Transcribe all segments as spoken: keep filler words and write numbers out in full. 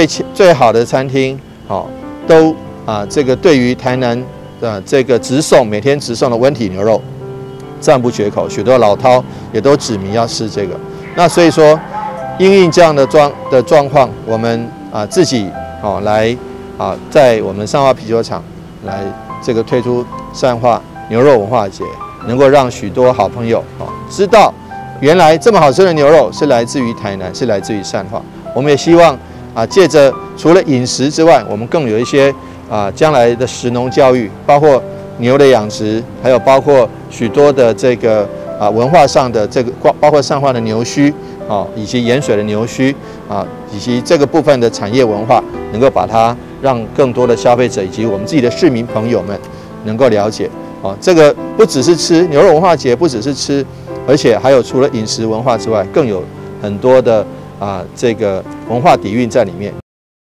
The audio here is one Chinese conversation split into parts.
最最好的餐厅，好、哦，都啊这个对于台南的这个直送每天直送的温体牛肉赞不绝口，许多老饕也都指明要吃这个。那所以说，因应这样的状的状况，我们啊自己哦来啊在我们善化啤酒厂来这个推出善化牛肉文化节，能够让许多好朋友哦知道。原来这么好吃的牛肉是来自于台南，是来自于善化。我们也希望啊，借着除了饮食之外，我们更有一些啊将来的食农教育，包括牛的养殖，还有包括许多的这个啊文化上的这个，包括善化的牛墟啊，以及盐水的牛墟啊，以及这个部分的产业文化，能够把它让更多的消费者以及我们自己的市民朋友们能够了解。啊，这个不只是吃牛肉文化节，不只是吃。而且还有除了饮食文化之外，更有很多的啊这个文化底蕴在里面。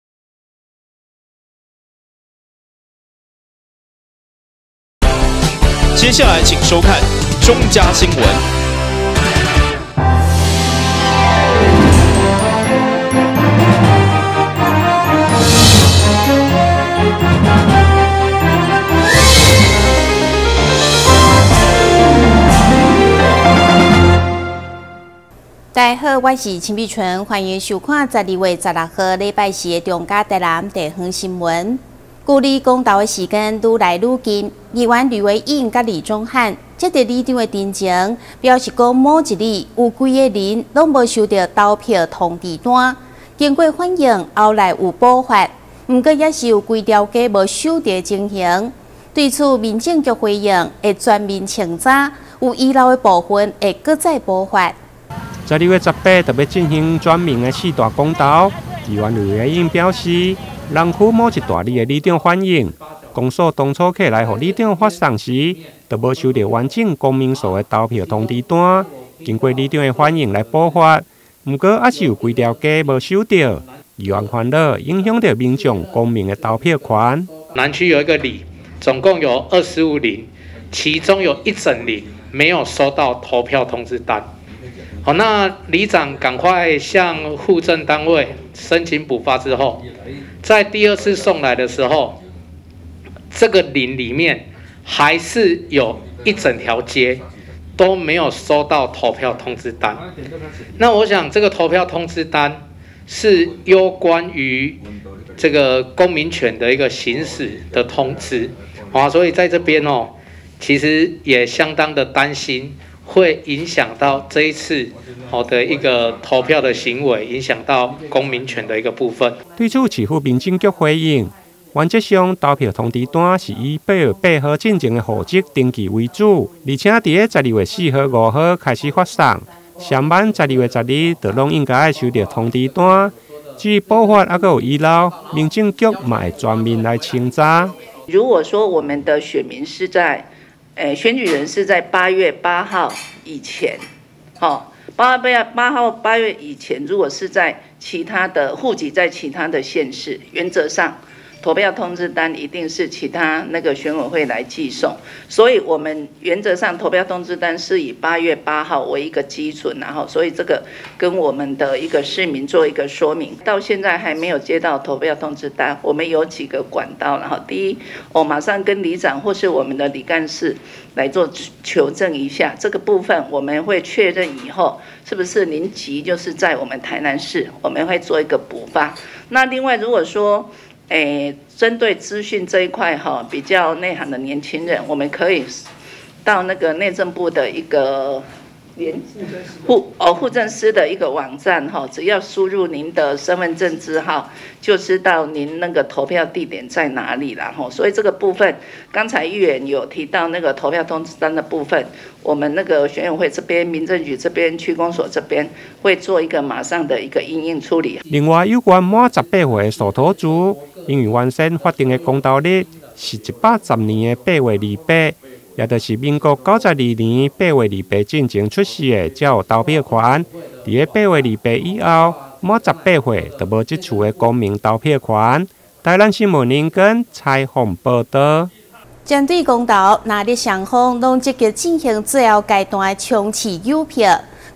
接下来请收看中嘉新闻。 大家好，我是陈碧纯，欢迎收看十二月十六号礼拜四的中嘉台南地方新闻。距离公投的时间愈来愈近，议员吕维英甲李宗翰接到里长的陈情，表示讲某一日有几个人拢无收到投票通知单，经过反映后来有补发，不过也是有几条街无收到的情形。对此，民政局回应会全面清查，有遗漏的部分会搁再补发。 十二月十八特别进行全面的四大公投，议员吕维英表示，人区某一大里的里长反映，公所当初起来予里长发送时，都无收到完整公民数的投票通知单，经过里长的反映来补发，不过还是有几条街无收到，议员烦恼影响到民众公民的投票权。 南区有一个里，总共有二十五里，其中有一整里没有收到投票通知单。好，那里长赶快向户政单位申请补发之后，在第二次送来的时候，这个里里面还是有一整条街都没有收到投票通知单。那我想这个投票通知单是有关于这个公民权的一个行使的通知，啊，所以在这边哦，其实也相当的担心。会影响到这一次好的一个投票的行为，影响到公民权的一个部分。 对此，市府民政局回应，原则上投票通知单是以八月八号进前的户籍登记为主，而且伫咧十二月四号、五号开始发送，上班十二月十日就拢应该收到通知单。至于补发还阁有遗漏，民政局嘛会全面来清查。 如果说我们的选民是在诶，选举人是在八月八号以前，好，八月八号八月以前，如果是在其他的户籍在其他的县市，原则上投票通知单一定是其他那个选委会来寄送，所以我们原则上投票通知单是以八月八号为一个基准，然后所以这个跟我们的一个市民做一个说明。到现在还没有接到投票通知单，我们有几个管道，然后第一，我马上跟里长或是我们的里干事来做求证一下这个部分，我们会确认以后是不是您急就是在我们台南市，我们会做一个补发。那另外如果说诶，针对资讯这一块哈，比较内行的年轻人，我们可以到那个内政部的一个联户哦户政司的一个网站哈，只要输入您的身份证字号，就知道您那个投票地点在哪里了哈。所以这个部分，刚才议员有提到那个投票通知单的部分，我们那个选委会这边、民政局这边、区公所这边会做一个马上的一个因应处理。 另外，有关满十八岁的属土族，因为原先法定的公投日是一百十年的八月二八。也就是民国九十二年八月二八进前出世的，才有投票权。伫咧八月二八以后，满十八岁就无即处的公民投票权。台南新闻林根采访报道。 针对公投，哪啲双方拢积极进行最后阶段的冲刺邮票。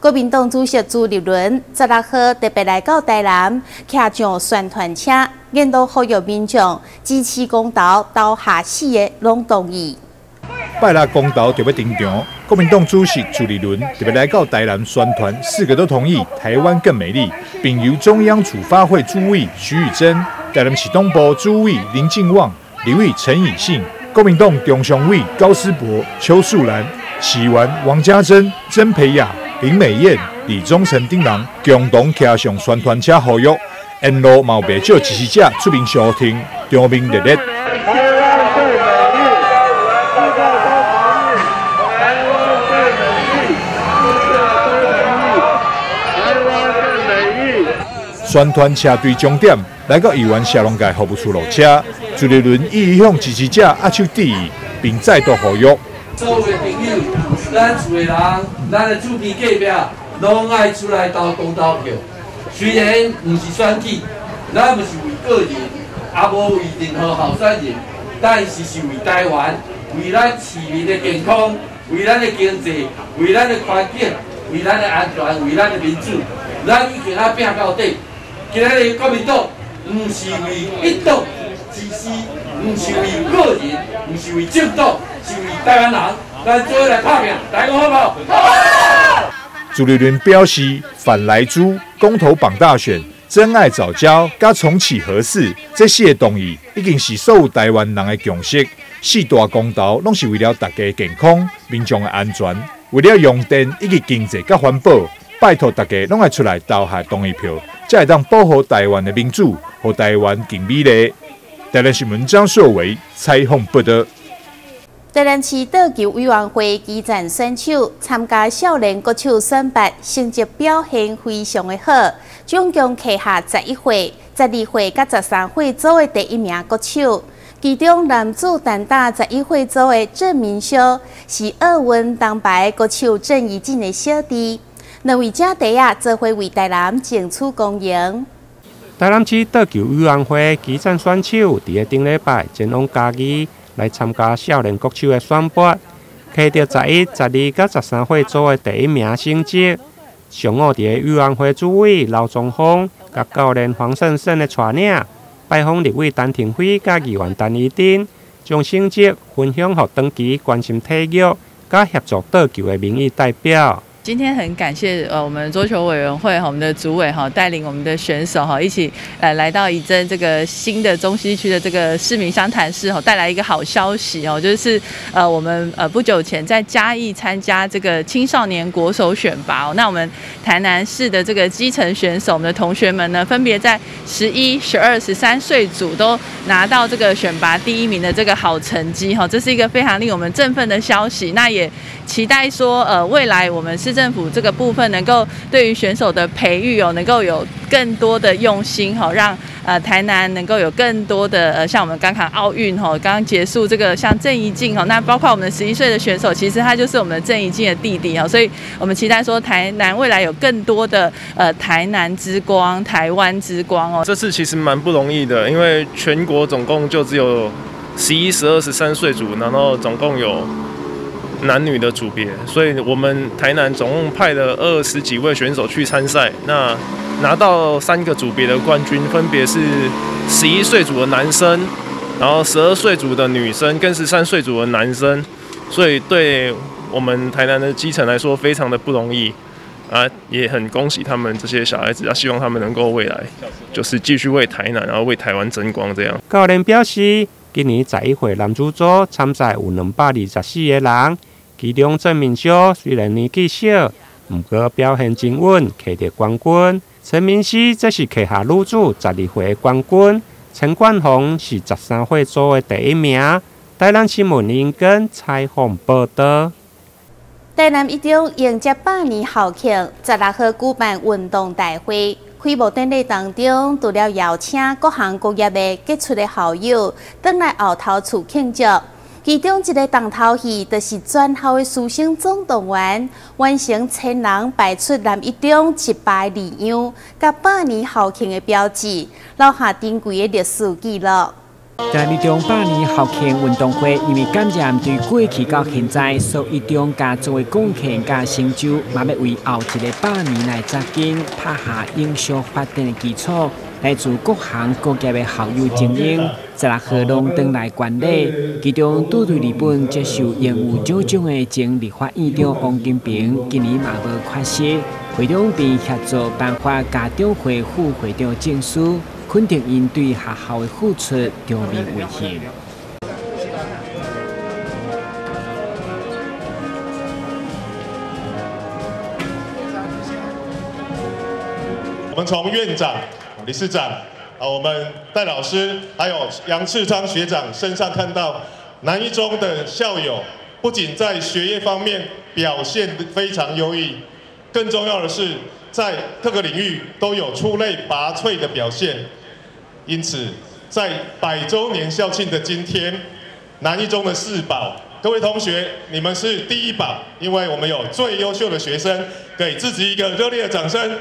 国民党主席朱立伦十六号特别来到台南，骑上宣传车，言到呼吁民众支持公投，投下四个拢同意。 拜六公投特别登场，国民党主席朱立伦特别来到台南宣传，四个都同意台湾更美丽，并由中央处发会主委徐宇珍、台南市东部主委林敬旺、立委陈以信、国民党中常委高思博、邱素兰、市员王家珍、曾培雅、林美燕、李宗成等人共同骑上宣传车呼吁，沿路嘛有不少支持者出面相挺，场面热烈。宣传车队终点来到议员沙龙街服务处落车，朱立伦意向支持者握手致意，并再度呼吁。 所有的朋友，咱厝的人，咱的厝边隔壁，拢爱出来投公投票。虽然不是选举，咱不是为个人，也无为任何候选人，但是是为台湾，为咱市民的健康，为咱的经济，为咱的环境，为咱的安全，为咱的民主，咱已经啊拼到底。今日国民党不是为一党之私，不是为个人，不是为政党，是为台湾人。咱做伙来打拼，大家好不好？好！ 朱立伦表示，反莱猪、公投绑大选、真爱早教、加重启核四这四个动议，已经是所有台湾人的共识。四大公投拢是为了大家的健康、民众的安全，为了用电以及经济甲环保。拜托大家拢爱出来投下同意票，才会当保护台湾的民主，和台湾更美丽。台南新闻张硕维采访报道。 台南市道球委员会基层选手参加少年国手选拔，成绩表现非常的好，总共摕下十一岁、十二岁甲十三岁组的第一名国手。其中男子单打十一岁组的郑明修是奥运铜牌国手郑怡静的小弟。两位姐弟啊，做伙为台南争取公赢。 台南市道球委员会基层选手伫个顶礼拜前往嘉义来参加少年国手的选拔，摕到十一、十二、甲十三岁组的第一名成绩。上午伫个委员会主委刘宗峰甲教练黄胜胜的带领，拜访立委陈廷辉甲议员陈怡珍，将成绩分享给长期关心体育、甲协助道球的民意代表。 今天很感谢呃我们桌球委员会哈我们的主委哈带领我们的选手哈一起呃来到宜臻这个新的中西区的这个市民商谈室哈带来一个好消息哦，就是呃我们呃不久前在嘉义参加这个青少年国手选拔哦，那我们台南市的这个基层选手我们的同学们呢，分别在十一、十二、十三岁组都拿到这个选拔第一名的这个好成绩哈，这是一个非常令我们振奋的消息。那也期待说呃未来我们是市政府这个部分能够对于选手的培育哦，能够有更多的用心哈，让呃台南能够有更多的呃像我们刚刚奥运哈，刚刚结束这个像郑怡静哈，那包括我们十一岁的选手，其实他就是我们的郑怡静的弟弟哈，所以我们期待说台南未来有更多的呃台南之光、台湾之光哦。 这次其实蛮不容易的，因为全国总共就只有十一、十二、十三岁组，然后总共有男女的组别，所以我们台南总共派了二十几位选手去参赛，那拿到三个组别的冠军，分别是十一岁组的男生，然后十二岁组的女生跟十三岁组的男生，所以对我们台南的基层来说非常的不容易啊，也很恭喜他们这些小孩子，啊，希望他们能够未来就是继续为台南，然后为台湾争光这样。 教练表示，今年十一岁男子组参赛有两百二十四个人。其中郑明修虽然年纪小，不过表现真稳，摕到冠军。陈明熙则是摕下女子十二岁的冠军。陈冠宏是十三岁组的第一名。台南新闻林根采访报道。 台南一中迎接百年校庆，十六号举办运动大会。开幕典礼当中，除了邀请各行各业的杰出的校友，回来后头厝庆祝。其中一个重头戏，就是全校的师生总动员，完成千人排出南一中一百二样，甲百年校庆的标志，留下珍贵的历史记录。 在二中百年校庆运动会，因为感谢对过去到现在所一中家作为贡献加成就，嘛要为后一个百年来扎根，打下永续发展的基础。来自各行各业的校友精英，十六号拢登来观礼，其中拄对日本接受延误奖奖的前立法院长王金平，今年嘛无缺席。会长并协助颁发家长会副会长证书，肯定因对学校的付出，表明维系。 我们从院长、理事长啊，我们戴老师还有杨赤昌学长身上看到，南一中的校友不仅在学业方面表现非常优异，更重要的是在各个领域都有出类拔萃的表现。因此，在百周年校庆的今天，南一中的四宝，各位同学，你们是第一宝，因为我们有最优秀的学生，给自己一个热烈的掌声。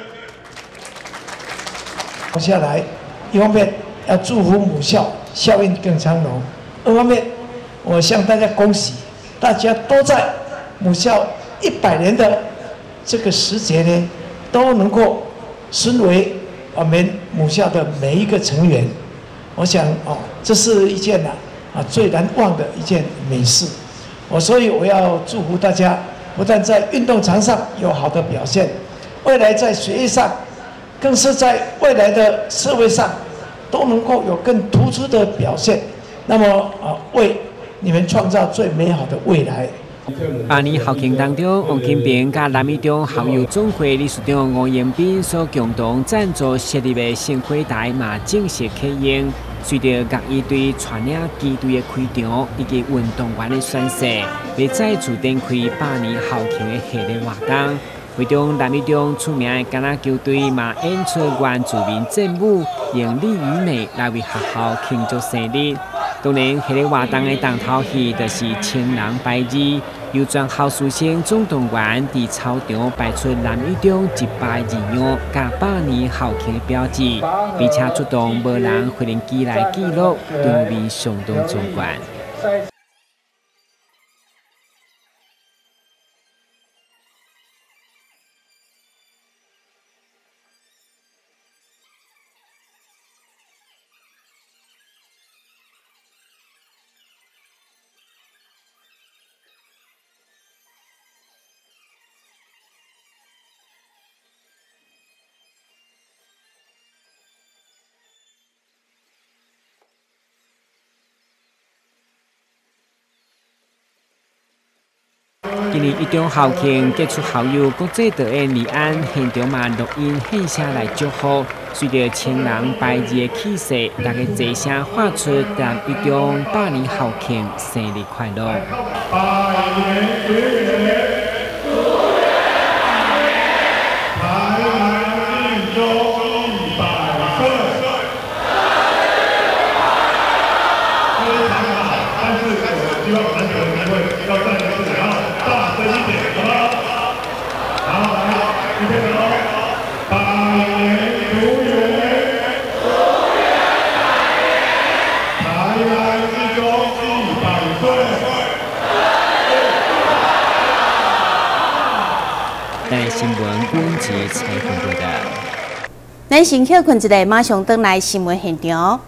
接下来，一方面要祝福母校校运更昌隆，二方面我向大家恭喜，大家都在母校一百年的这个时节呢，都能够身为我们母校的每一个成员，我想哦，这是一件呐啊最难忘的一件美事。我所以我要祝福大家，不但在运动场上有好的表现，未来在学业上。更是在未来的社会上都能够有更突出的表现，那么啊，为你们创造最美好的未来。 百年校庆当中，王金平甲南一中校友总会理事长吴延斌所共同赞助设立的星火台嘛正式启用。随着各一队传领机队的开场以及运动员的宣誓，要再次展开百年校庆的系列活动。会中南一中出名的橄榄球队嘛演出原住民战舞，用李与美来为学校庆祝生日。当然，迄个活动的重头戏就是青人拜日，由全校师生总动员伫操场摆出南一中一百二样加百年校庆的标志，并且出动无人回能机来记录，场面相当壮观。今年一中校庆结束校友国际导演李安现场嘛录音献声来祝福，随着青人拜日的气势，大家齐声喊出南一中百年校庆生日快乐。在新闻温节采访过的， 咱先休困一下，马上登来新闻现场。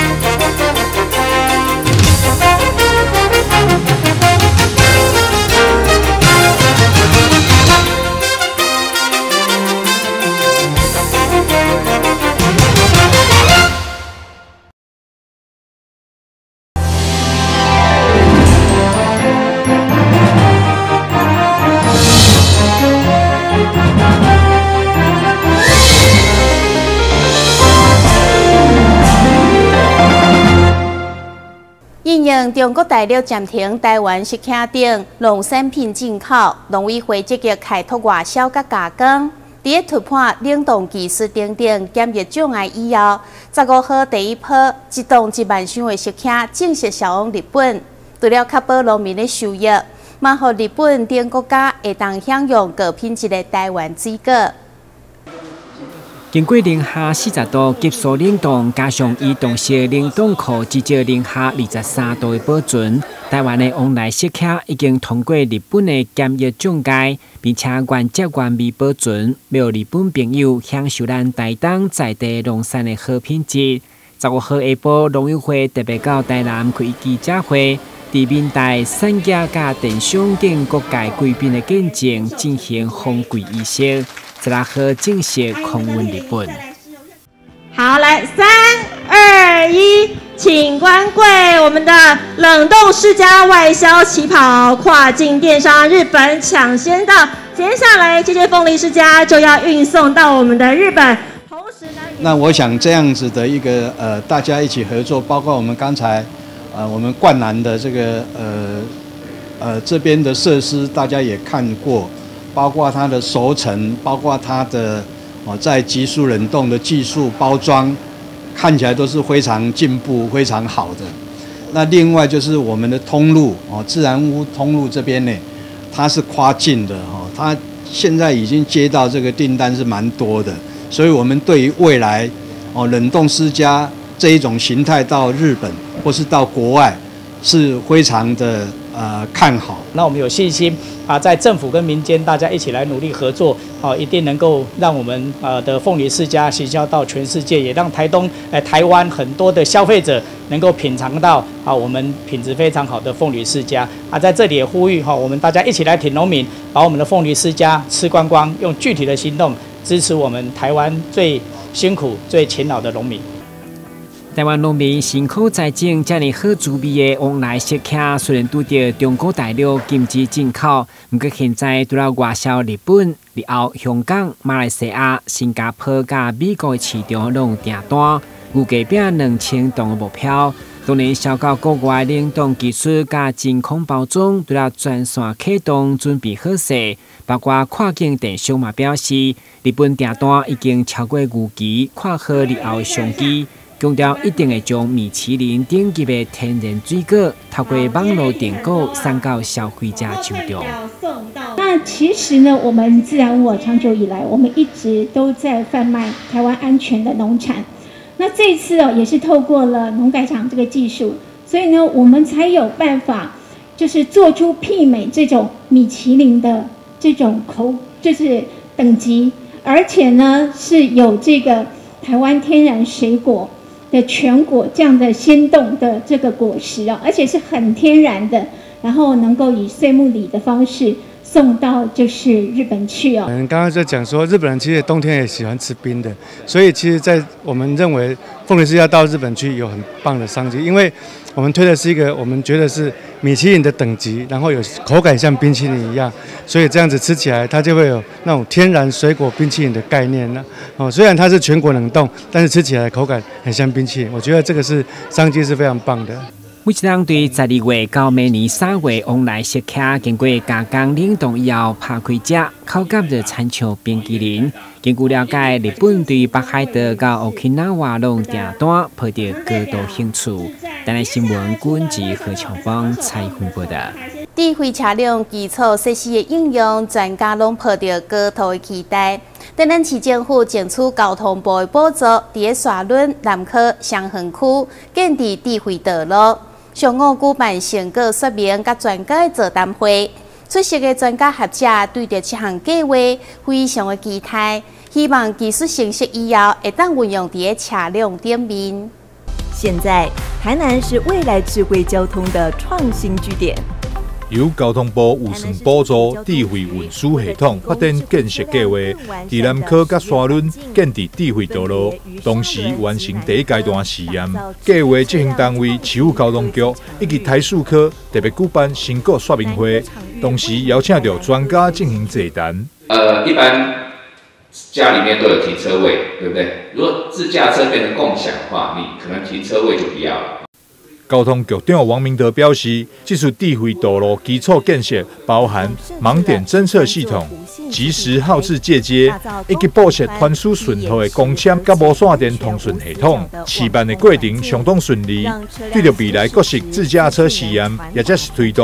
因应中国大陆暂停台湾食品等农产品进口，农委会积极开拓外销甲加工。伫突破冷冻技术等等检疫障碍以后，十五号第一波一吨一万箱的食品正式销往日本。除了确保农民的收益，嘛互日本等国家会当享用高品质的台湾水果。 今经过零下四十度急速冷冻，加上移动式冷冻库至少零下二十三度的保存，台湾的往来食客已经通过日本的检疫中介，并且原汁原味保存，让日本朋友享受咱台东在地农产的好品质。十五号下晡，农业会特别到台南开记者会，伫面带产业甲电商等各界贵宾的见证进行封柜仪式。十六号正式空运日本。 好，来三二一，请关柜我们的冷冻世家外销起跑，跨境电商日本抢先到。接下来这些凤梨世家就要运送到我们的日本。同时呢， 那我想这样子的一个呃，大家一起合作，包括我们刚才呃我们灌篮的这个呃呃这边的设施，大家也看过。包括它的熟成，包括它的哦在急速冷冻的技术包装，看起来都是非常进步、非常好的。那另外就是我们的通路哦，自然屋通路这边呢，它是跨境的哦，它现在已经接到这个订单是蛮多的，所以我们对于未来哦冷冻私家这一种形态到日本或是到国外是非常的呃看好。 那我们有信心。啊，在政府跟民间大家一起来努力合作，啊，一定能够让我们呃的凤梨世家行销到全世界，也让台东、呃台湾很多的消费者能够品尝到啊我们品质非常好的凤梨世家。啊，在这里也呼吁哈、啊，我们大家一起来挺农民，把我们的凤梨世家吃光光，用具体的行动支持我们台湾最辛苦、最勤劳的农民。 台湾农民辛苦栽种这样好滋味的往来食客，虽然拄到中国大陆禁止进口，不过现在除了外销日本、日后香港、马来西亚、新加坡甲美国的市场拢订单，预计变两千吨的目标。当然，销到国外冷冻技术甲真空包装，除了全线启动准备好势，包括跨境电商嘛表示，日本订单已经超过预期，看好日后的商机。强调一定会将米其林顶级的天然水果透过网络订购送到消费者手中。 那其实呢，我们自然我长久以来，我们一直都在贩卖台湾安全的农产。那这一次哦，也是透过了农改场这个技术，所以呢，我们才有办法，就是做出媲美这种米其林的这种口，就是等级，而且呢是有这个台湾天然水果的全果这样的鲜冻的这个果实啊，而且是很天然的，然后能够以碎木礼的方式送到就是日本去哦。 嗯，刚刚在讲说日本人其实冬天也喜欢吃冰的，所以其实，在我们认为凤梨世家到日本去有很棒的商机，因为我们推的是一个我们觉得是米其林的等级，然后有口感像冰淇淋一样，所以这样子吃起来它就会有那种天然水果冰淇淋的概念呢。哦，虽然它是全国冷冻，但是吃起来口感很像冰淇淋，我觉得这个是商机是非常棒的。 每一人对十二月到明年三月往来食客，经过加工冷冻以后拍开食，口感就亲像冰淇淋。根据了解，日本对北海道到 Okinawa 拢订单抱着高度兴趣。台湾新闻管制何长芳采访报道。 智慧车辆基础设施的应用，专家拢抱着高度的期待。台南市政府争取交通部的补助，伫个沙仑、南科、香横区建立智慧道路。上午举办成果说明甲专家的座谈会，出席的专家学者对着这项计划非常的期待，希望技术成熟以后会当运用伫个车辆顶面。 现在，台南是未来智慧交通的创新据点。 由交通部预算补助智慧运输系统发展建设计划，伫南科甲沙仑建立智慧道路，同时完成第一阶段试验。计划执行单位市府交通局以及台塑科特别举办成果说明会，同时邀请到专家进行座谈。 呃，一般家里面都有停车位，对不对？如果自驾车变成共享的话，你可能停车位就不要了。 交通局长王明德表示，这次智慧道路基础建设包含盲点侦测系统、即时号志界接，以及布设传输顺号的公车甲无线电通讯系统。试办的过程相当顺利，对着未来各式自驾车试验，也则是推动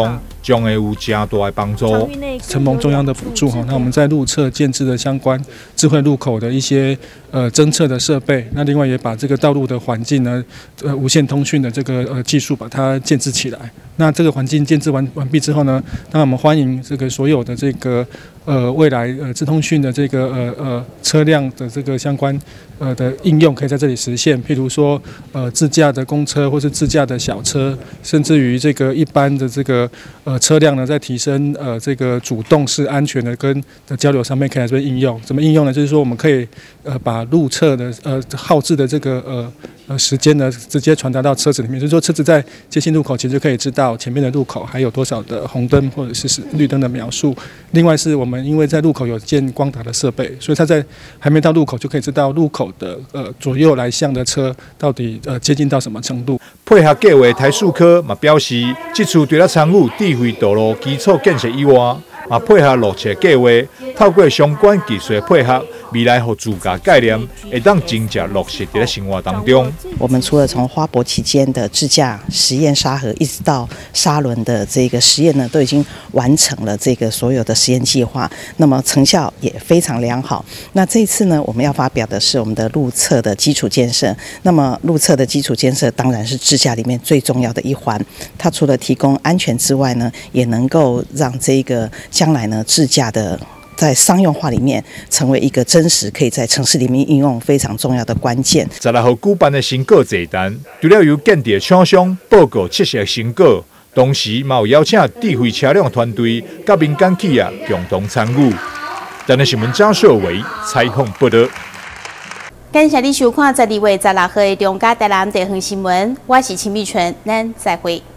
将会有加大的帮助。 承蒙中央的补助哈，那我们在路侧建置的相关智慧路口的一些呃侦测的设备，那另外也把这个道路的环境呢，呃无线通讯的这个呃技术把它建置起来。那这个环境建置完完毕之后呢，那我们欢迎这个所有的这个呃未来呃智通讯的这个呃呃车辆的这个相关呃的应用可以在这里实现，譬如说呃自驾的公车或是自驾的小车，甚至于这个一般的这个呃车辆呢，在提升呃这个主动式安全的跟的交流上面可以来这边应用。怎么应用呢？就是说我们可以呃把路侧的呃耗制的这个呃呃时间呢直接传达到车子里面，就是说车子在接近路口其实就可以知道前面的路口还有多少的红灯或者是绿灯的描述。另外是我们因为在路口有建光达的设备，所以它在还没到路口就可以知道路口的呃左右来向的车到底呃接近到什么程度。 配合计划，台塑科嘛表示，这次除了参与智慧道路基础建设以外，嘛配合路测计划，透过相关技术的配合，未来和自驾概念会当真正落实在生活当中。 我们除了从花博期间的自驾实验沙盒，一直到沙轮的这个实验呢，都已经完成了这个所有的实验计划，那么成效也非常良好。那这一次呢，我们要发表的是我们的路测的基础建设。那么路测的基础建设当然是自驾里面最重要的一环，它除了提供安全之外呢，也能够让这个将来呢自驾的在商用化里面成为一个真实可以在城市里面应用非常重要的关键。 十六号举办的成果座谈，除了由建地厂商报告测试成果，同时也有邀请智慧车辆团队甲民间企业共同参与。台南新闻张秀伟采访报道。 感谢你收看十二月十六号的中嘉台南地方新闻，我是秦美纯，咱再会。